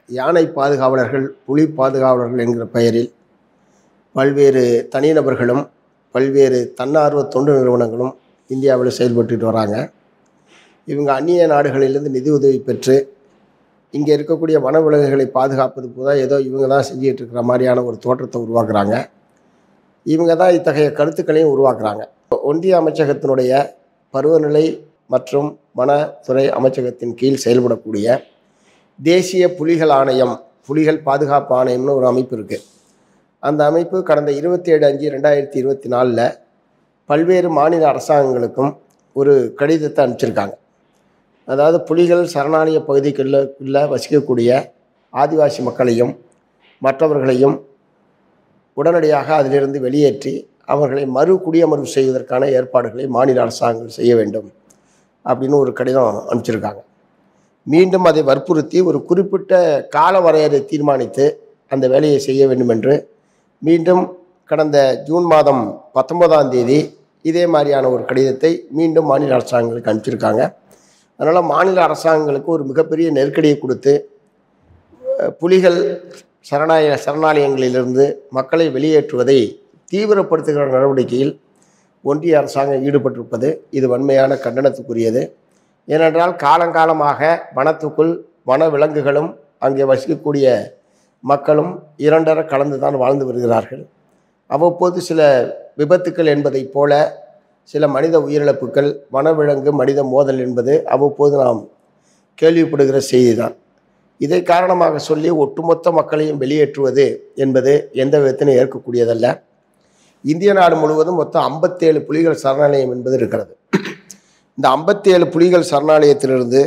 யானை பாதுகாவலர்கள், புலி பாதுகாவலர்கள் என்கிற பெயரில் பல்வேறு தனிநபர்களும் பல்வேறு தன்னார்வ தொண்டு நிறுவனங்களும் இந்தியாவில் செயல்பட்டுட்டு வராங்க. இவங்க அந்நிய நாடுகளிலிருந்து நிதி உதவி பெற்று இங்கே இருக்கக்கூடிய வனவிலங்குகளை பாதுகாப்பது போல ஏதோ இவங்க தான் செஞ்சுட்டு இருக்கிற மாதிரியான ஒரு தோற்றத்தை உருவாக்குறாங்க. இவங்க தான் இத்தகைய கருத்துக்களையும் உருவாக்குறாங்க. ஒன்றிய அமைச்சகத்தினுடைய பருவநிலை மற்றும் வனத்துறை அமைச்சகத்தின் கீழ் செயல்படக்கூடிய தேசிய புலிகள் ஆணையம், புலிகள் பாதுகாப்பு ஆணையம்னு ஒரு அமைப்பு இருக்குது. அந்த அமைப்பு கடந்த 27/5/2024 பல்வேறு மாநில அரசாங்கங்களுக்கும் ஒரு கடிதத்தை அனுப்பிச்சிருக்காங்க. அதாவது புலிகள் சரணாலய பகுதிகளில் வசிக்கக்கூடிய ஆதிவாசி மக்களையும் மற்றவர்களையும் உடனடியாக அதிலிருந்து வெளியேற்றி அவர்களை குடியமர்வு செய்வதற்கான ஏற்பாடுகளை மாநில அரசாங்கங்கள் செய்ய வேண்டும் அப்படின்னு ஒரு கடிதம் அனுப்பிச்சிருக்காங்க. மீண்டும் அதை வற்புறுத்தி ஒரு குறிப்பிட்ட கால வரையறை தீர்மானித்து அந்த வேலையை செய்ய வேண்டும் என்று மீண்டும் கடந்த ஜூன் மாதம் 19ஆம் தேதி இதே மாதிரியான ஒரு கடிதத்தை மீண்டும் மாநில அரசாங்கங்களுக்கு அனுப்பிச்சிருக்காங்க. அதனால் மாநில அரசாங்கங்களுக்கு ஒரு மிகப்பெரிய நெருக்கடியை கொடுத்து புலிகள் சரணாலயங்களிலிருந்து மக்களை வெளியேற்றுவதை தீவிரப்படுத்துகிற நடவடிக்கையில் ஒன்றிய அரசாங்கம் ஈடுபட்டிருப்பது இது வன்மையான கண்டனத்துக்குரியது. ஏனென்றால் காலங்காலமாக வனத்துக்குள் வன விலங்குகளும் அங்கே வசிக்கக்கூடிய மக்களும் இரண்டர கலந்து தான் வாழ்ந்து வருகிறார்கள். அவ்வப்போது சில விபத்துக்கள் என்பதைப் போல சில மனித உயிரிழப்புகள், வனவிலங்கு மனித மோதல் என்பது அவ்வப்போது நாம் கேள்விப்படுகிற செய்தி தான். இதை காரணமாக சொல்லி ஒட்டுமொத்த மக்களையும் வெளியேற்றுவது என்பது எந்த விதத்திலும் ஏற்கக்கூடியதல்ல. இந்திய நாடு முழுவதும் மொத்தம் 57 புலிகள் சரணாலயம் என்பது இருக்கிறது. இந்த 57 புலிகள் சரணாலயத்திலிருந்து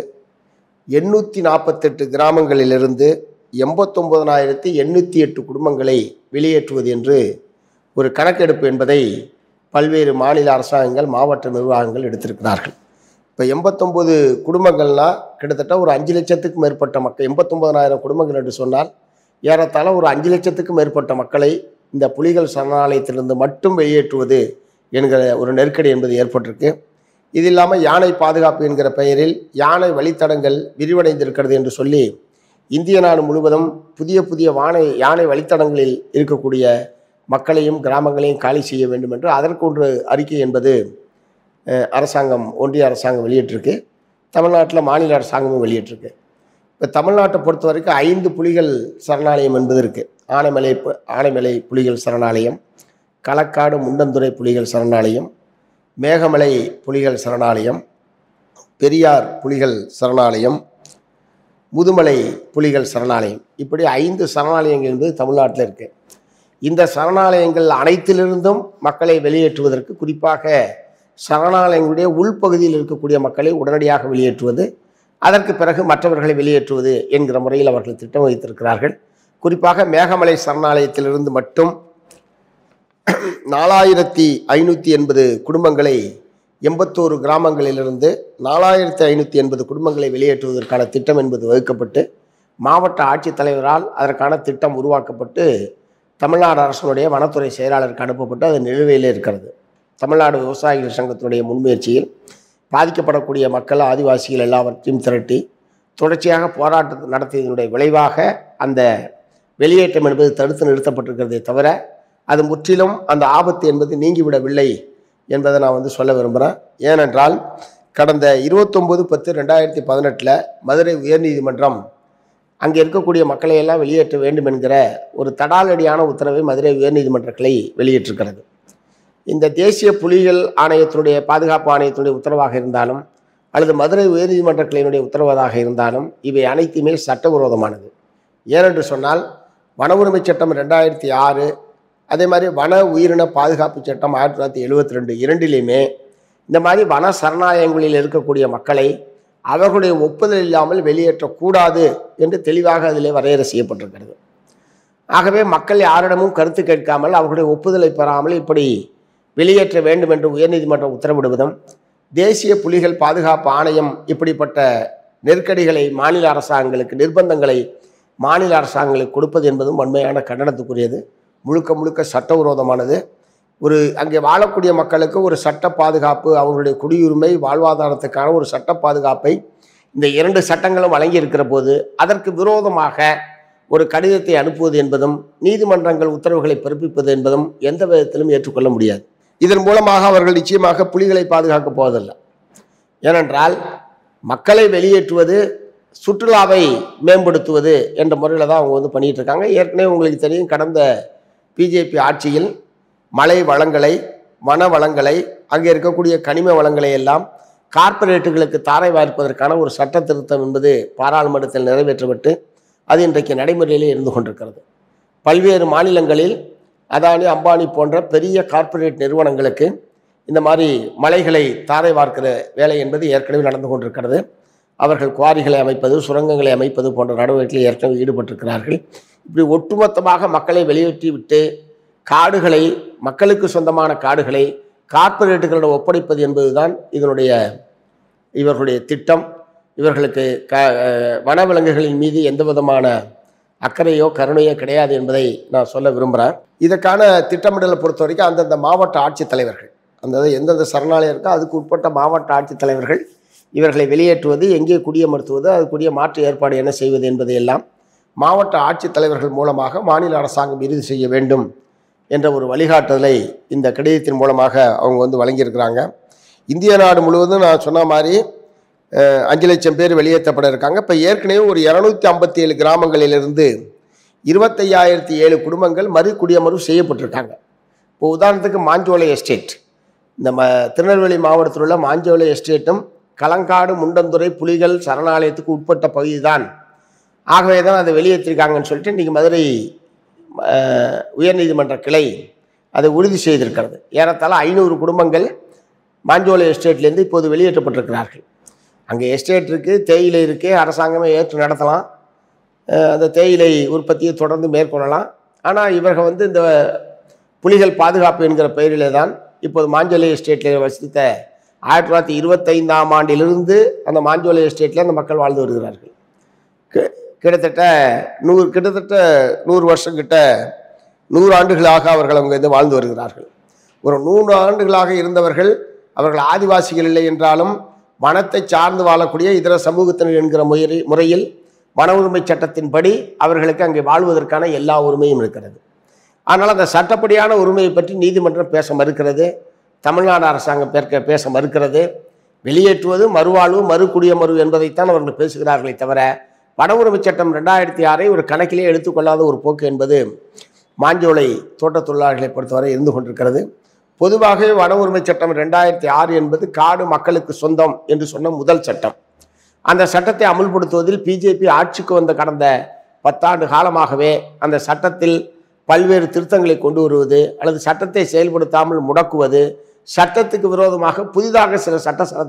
848 கிராமங்களிலிருந்து 89,808 குடும்பங்களை வெளியேற்றுவது என்று ஒரு கணக்கெடுப்பு என்பதை பல்வேறு மாநில அரசாங்கங்கள், மாவட்ட நிர்வாகங்கள் எடுத்திருக்கிறார்கள். இப்போ 89 குடும்பங்கள்னால் கிட்டத்தட்ட ஒரு 5 லட்சத்துக்கும் மேற்பட்ட மக்கள், 89,000 குடும்பங்கள் என்று சொன்னால் ஏறத்தாழ ஒரு 5 லட்சத்துக்கும் மேற்பட்ட மக்களை இந்த புலிகள் சரணாலயத்திலிருந்து மட்டும் வெளியேற்றுவது என்கிற ஒரு நெருக்கடி என்பது ஏற்பட்டிருக்கு. இது இல்லாமல் யானை பாதுகாப்பு என்கிற பெயரில் யானை வழித்தடங்கள் விரிவடைந்திருக்கிறது என்று சொல்லி இந்திய நாடு முழுவதும் புதிய புதிய யானை வழித்தடங்களில் இருக்கக்கூடிய மக்களையும் கிராமங்களையும் காலி செய்ய வேண்டும் என்று அதற்கு ஒரு அறிக்கை என்பது அரசாங்கம், ஒன்றிய அரசாங்கம் வெளியிட்டிருக்கு. தமிழ்நாட்டில் மாநில அரசாங்கமும் வெளியிட்டிருக்கு. இப்போ தமிழ்நாட்டை பொறுத்த வரைக்கும் 5 புலிகள் சரணாலயம் என்பது இருக்குது. ஆனைமலை புலிகள் சரணாலயம், களக்காடு முண்டந்துறை புலிகள் சரணாலயம், மேகமலை புலிகள் சரணாலயம், பெரியார் புலிகள் சரணாலயம், முதுமலை புலிகள் சரணாலயம், இப்படி 5 சரணாலயங்கள் என்பது தமிழ்நாட்டில் இருக்குது. இந்த சரணாலயங்கள் அனைத்திலிருந்தும் மக்களை வெளியேற்றுவதற்கு, குறிப்பாக சரணாலயங்களுடைய உள்பகுதியில் இருக்கக்கூடிய மக்களை உடனடியாக வெளியேற்றுவது, அதற்கு பிறகு மற்றவர்களை வெளியேற்றுவது என்கிற முறையில் அவர்கள் திட்டம் வைத்திருக்கிறார்கள். குறிப்பாக மேகமலை சரணாலயத்திலிருந்து மட்டும் 4,580 குடும்பங்களை 81 கிராமங்களிலிருந்து 4,580 குடும்பங்களை வெளியேற்றுவதற்கான திட்டம் என்பது வகுக்கப்பட்டு மாவட்ட ஆட்சித்தலைவரால் அதற்கான திட்டம் உருவாக்கப்பட்டு தமிழ்நாடு அரசுடைய வனத்துறை செயலாளருக்கு அனுப்பப்பட்டு அது நிலுவையில் இருக்கிறது. தமிழ்நாடு விவசாயிகள் சங்கத்தினுடைய முன்முயற்சியில் பாதிக்கப்படக்கூடிய மக்கள், ஆதிவாசிகள் எல்லாவற்றையும் திரட்டி தொடர்ச்சியாக போராட்டத்தை நடத்தியதனுடைய விளைவாக அந்த வெளியேற்றம் என்பது தடுத்து நிறுத்தப்பட்டிருக்கிறதே தவிர அது முற்றிலும் அந்த ஆபத்து என்பது நீங்கிவிடவில்லை என்பதை நான் சொல்ல விரும்புகிறேன். ஏனென்றால் கடந்த 29/10/2018 மதுரை உயர்நீதிமன்றம் அங்கே இருக்கக்கூடிய மக்களை எல்லாம் வெளியேற்ற வேண்டும் என்கிற ஒரு தடாலடியான உத்தரவை மதுரை உயர்நீதிமன்ற கிளை வெளியிட்டிருக்கிறது. இந்த தேசிய புலிகள் ஆணையத்தினுடைய பாதுகாப்பு ஆணையத்தினுடைய உத்தரவாக இருந்தாலும் அல்லது மதுரை உயர்நீதிமன்ற கிளையினுடைய உத்தரவாக இருந்தாலும் இவை அனைத்துமே சட்டவிரோதமானது. ஏனென்று சொன்னால் வன உரிமை சட்டம் 2006, அதே மாதிரி வன உயிரின பாதுகாப்பு சட்டம் 1972 இரண்டிலையுமே இந்த மாதிரி வன சரணாலயங்களில் இருக்கக்கூடிய மக்களை அவர்களுடைய ஒப்புதல் இல்லாமல் வெளியேற்றக்கூடாது என்று தெளிவாக அதிலே வரையறை செய்யப்பட்டிருக்கிறது. ஆகவே மக்கள் யாரிடமும் கருத்து கேட்காமல் அவர்களுடைய ஒப்புதலை பெறாமல் இப்படி வெளியேற்ற வேண்டும் என்று உயர்நீதிமன்றம் உத்தரவிடுவதும், தேசிய புலிகள் பாதுகாப்பு ஆணையம் இப்படிப்பட்ட நெருக்கடிகளை மாநில அரசாங்கங்களுக்கு, நிர்பந்தங்களை மாநில அரசாங்கங்களுக்கு கொடுப்பது என்பதும் வன்மையான கண்டனத்துக்குரியது. முழுக்க முழுக்க சட்டவிரோதமானது. அங்கே வாழக்கூடிய மக்களுக்கு ஒரு சட்ட பாதுகாப்பு, அவங்களுடைய குடியுரிமை வாழ்வாதாரத்துக்கான ஒரு சட்ட பாதுகாப்பை இந்த 2 சட்டங்களும் வழங்கி இருக்கிற போது அதற்கு விரோதமாக ஒரு கடிதத்தை அனுப்புவது என்பதும் நீதிமன்றங்கள் உத்தரவுகளை பிறப்பிப்பது என்பதும் எந்த விதத்திலும் ஏற்றுக்கொள்ள முடியாது. இதன் மூலமாக அவர்கள் நிச்சயமாக புலிகளை பாதுகாக்கப் போவதில்லை. ஏனென்றால் மக்களை வெளியேற்றுவது, சுற்றுலாவை மேம்படுத்துவது என்ற முறையில் தான் அவங்க பண்ணிட்டு இருக்காங்க. ஏற்கனவே உங்களுக்கு தெரியும், கடந்த பிஜேபி ஆட்சியில் மலை வளங்களை, வன வளங்களை, அங்கே இருக்கக்கூடிய கனிம வளங்களை எல்லாம் கார்ப்பரேட்டுகளுக்கு தாரை வார்ப்பதற்கான ஒரு சட்ட திருத்தம் என்பது பாராளுமன்றத்தில் நிறைவேற்றப்பட்டு அது இன்றைக்கு நடைமுறையிலே இருந்து கொண்டிருக்கிறது. பல்வேறு மாநிலங்களில் அதானி, அம்பானி போன்ற பெரிய கார்ப்பரேட் நிறுவனங்களுக்கு இந்த மாதிரி மலைகளை தாரை வார்க்கிற வேலை என்பது ஏற்கனவே நடந்து கொண்டிருக்கிறது. அவர்கள் குவாரிகளை அமைப்பது, சுரங்கங்களை அமைப்பது போன்ற நடவடிக்கைகளில் ஏற்கனவே ஈடுபட்டிருக்கிறார்கள். இப்படி ஒட்டுமொத்தமாக மக்களை வெளியேற்றி விட்டு காடுகளை, மக்களுக்கு சொந்தமான காடுகளை கார்ப்பரேட்டுகளிடம் ஒப்படைப்பது என்பதுதான் இவர்களுடைய திட்டம். இவர்களுக்கு வனவிலங்குகளின் மீது எந்த விதமான அக்கறையோ கருணையோ கிடையாது என்பதை நான் சொல்ல விரும்புகிறேன். இதற்கான திட்டமிடலை பொறுத்த வரைக்கும் அந்தந்த மாவட்ட ஆட்சித்தலைவர்கள், எந்தெந்த சரணாலயம் இருக்கோ அதுக்கு உட்பட்ட மாவட்ட ஆட்சித்தலைவர்கள் இவர்களை வெளியேற்றுவது, எங்கே குடியமர்த்துவது, அதுக்குரிய மாற்று ஏற்பாடு என்ன செய்வது என்பதையெல்லாம் மாவட்ட ஆட்சித்தலைவர்கள் மூலமாக மாநில அரசாங்கம் இறுதி செய்ய வேண்டும் என்ற ஒரு வழிகாட்டுதலை இந்த கடிதத்தின் மூலமாக அவங்க வழங்கியிருக்கிறாங்க. இந்திய நாடு முழுவதும் நான் சொன்ன மாதிரி 5 லட்சம் பேர் வெளியேற்றப்பட இருக்காங்க. இப்போ ஏற்கனவே ஒரு 257 கிராமங்களிலிருந்து 25,007 குடும்பங்கள் குடியமர்வு செய்யப்பட்டிருக்காங்க. இப்போ உதாரணத்துக்கு மாஞ்சோலை எஸ்டேட், இந்த திருநெல்வேலி மாவட்டத்தில் உள்ள மாஞ்சோலை எஸ்டேட்டும் களங்காடு, முண்டந்துறை புலிகள் சரணாலயத்துக்கு உட்பட்ட பகுதி தான். ஆகவே தான் அதை வெளியேற்றிருக்காங்கன்னு சொல்லிட்டு இன்றைக்கி மதுரை உயர்நீதிமன்ற கிளை அதை உறுதி செய்திருக்கிறது. ஏறத்தாழ 500 குடும்பங்கள் மாஞ்சோலை எஸ்டேட்லேருந்து இப்போது வெளியேற்றப்பட்டிருக்கிறார்கள். அங்கே எஸ்டேட் இருக்குது, தேயிலை இருக்குது, அரசாங்கமே ஏற்று நடத்தலாம், அந்த தேயிலை உற்பத்தியை தொடர்ந்து மேற்கொள்ளலாம். ஆனால் இவர்கள் இந்த புலிகள் பாதுகாப்பு என்கிற பெயரிலே தான் இப்போது மாஞ்சோலை எஸ்டேட்டில் வசித்த 1925ஆம் ஆண்டிலிருந்து அந்த மாஞ்சோலை எஸ்டேட்டில் அந்த மக்கள் வாழ்ந்து வருகிறார்கள். கிட்டத்தட்ட 100 வருஷம் கிட்ட 100 ஆண்டுகளாக அவர்கள் அவங்க வாழ்ந்து வருகிறார்கள். ஒரு 100 ஆண்டுகளாக இருந்தவர்கள், அவர்கள் ஆதிவாசிகள் இல்லை என்றாலும் வனத்தை சார்ந்து வாழக்கூடிய இதர சமூகத்தினர் என்கிற முறையில் வன உரிமை சட்டத்தின்படி அவர்களுக்கு அங்கே வாழ்வதற்கான எல்லா உரிமையும் இருக்கிறது. ஆனால் அந்த சட்டப்படியான உரிமையை பற்றி நீதிமன்றம் பேச மறுக்கிறது, தமிழ்நாடு அரசாங்கம் பேச மறுக்கிறது. வெளியேற்றுவது, மறுவாழ்வு, குடியமர்வு என்பதைத்தான் அவர்கள் பேசுகிறார்களே தவிர வன உரிமை சட்டம் 2006 ஒரு கணக்கிலே எடுத்துக்கொள்ளாத ஒரு போக்கு என்பது மாஞ்சோலை தோட்ட தொழிலாளர்களை பொறுத்தவரை இருந்து கொண்டிருக்கிறது. பொதுவாகவே வன உரிமை சட்டம் 2006 என்பது காடு மக்களுக்கு சொந்தம் என்று சொன்ன முதல் சட்டம். அந்த சட்டத்தை அமுல்படுத்துவதில் பிஜேபி ஆட்சிக்கு வந்த கடந்த 10 ஆண்டு காலமாகவே அந்த சட்டத்தில் பல்வேறு திருத்தங்களை கொண்டு வருவது அல்லது சட்டத்தை செயல்படுத்தாமல் முடக்குவது, சட்டத்துக்கு விரோதமாக புதிதாக சில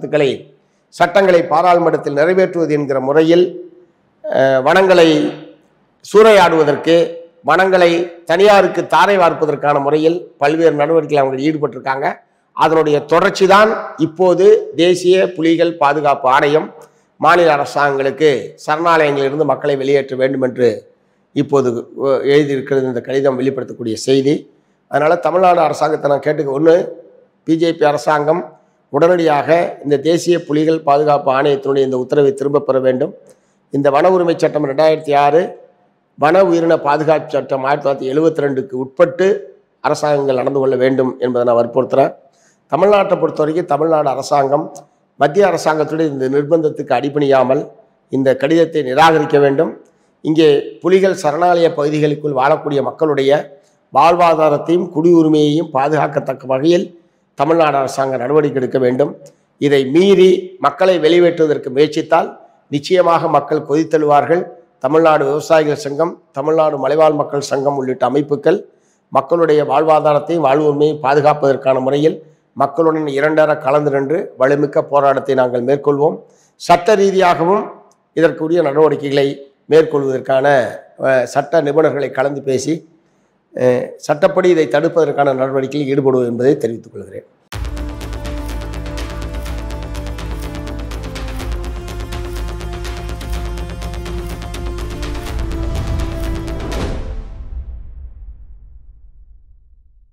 சட்டங்களை பாராளுமன்றத்தில் நிறைவேற்றுவது என்கிற முறையில் வனங்களை சூறையாடுவதற்கு, வனங்களை தனியாருக்கு தாரை வார்ப்பதற்கான முறையில் பல்வேறு நடவடிக்கைகள் அவங்க ஈடுபட்டிருக்காங்க. அதனுடைய தொடர்ச்சி தான் இப்போது தேசிய புலிகள் பாதுகாப்பு ஆணையம் மாநில அரசாங்கங்களுக்கு சரணாலயங்களிலிருந்து மக்களை வெளியேற்ற வேண்டும் என்று இப்போது எழுதியிருக்கிறது இந்த கடிதம் வெளிப்படுத்தக்கூடிய செய்தி. அதனால் தமிழ்நாடு அரசாங்கத்தை நான் கேட்டுக்க, பிஜேபி அரசாங்கம் உடனடியாக இந்த தேசிய புலிகள் பாதுகாப்பு ஆணையத்தினுடைய இந்த உத்தரவை திரும்ப பெற வேண்டும். இந்த வன உரிமை சட்டம் 2006, வன உயிரின பாதுகாப்பு சட்டம் 1972க்கு உட்பட்டு அரசாங்கங்கள் நடந்து கொள்ள வேண்டும் என்பதை நான் வற்புறுத்துகிறேன். தமிழ்நாட்டை பொறுத்த வரைக்கும் தமிழ்நாடு அரசாங்கம் மத்திய அரசாங்கத்துடைய இந்த நிர்பந்தத்துக்கு அடிபணியாமல் இந்த கடிதத்தை நிராகரிக்க வேண்டும். இங்கே புலிகள் சரணாலய பகுதிகளுக்குள் வாழக்கூடிய மக்களுடைய வாழ்வாதாரத்தையும் குடியுரிமையையும் பாதுகாக்கத்தக்க வகையில் தமிழ்நாடு அரசாங்கம் நடவடிக்கை எடுக்க வேண்டும். இதை மீறி மக்களை வெளியேற்றுவதற்கு முயற்சித்தால் நிச்சயமாக மக்கள் கொதித்தெழுவார்கள். தமிழ்நாடு விவசாயிகள் சங்கம், தமிழ்நாடு மலைவாழ் மக்கள் சங்கம் உள்ளிட்ட அமைப்புகள் மக்களுடைய வாழ்வாதாரத்தையும் வாழ்வுரிமையும் பாதுகாப்பதற்கான முறையில் மக்களுடன் இரண்டர கலந்து நின்று வலுமிக்க போராட்டத்தை நாங்கள் மேற்கொள்வோம். சட்ட ரீதியாகவும் இதற்குரிய நடவடிக்கைகளை மேற்கொள்வதற்கான சட்ட நிபுணர்களை கலந்து பேசி சட்டப்படி இதை தடுப்பதற்கான நடவடிக்கையில் ஈடுபடுவோம் என்பதை தெரிவித்துக் கொள்கிறேன்.